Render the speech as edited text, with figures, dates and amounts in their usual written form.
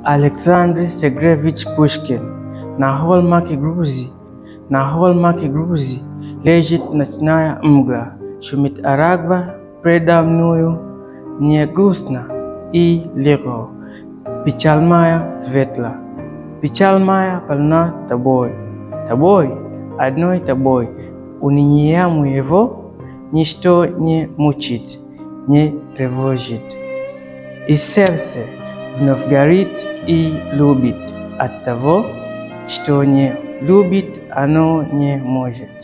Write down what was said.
Alexander Sergeyevich Pushkin, na Holmark Gruzi, Legit Nachnaya Mgla, Shumit Aragva, Predamnuyu, Nyegusna, I. Lego, Pichalmaya Svetla, Pichalmaya Palna Taboy, Adnoi Taboy, Uninyamu Evo, Nishto nie Muchit, nie Trevojit. I serce Vnovgarit I Lubit, Attavo, Što nie lubit, ano nie może.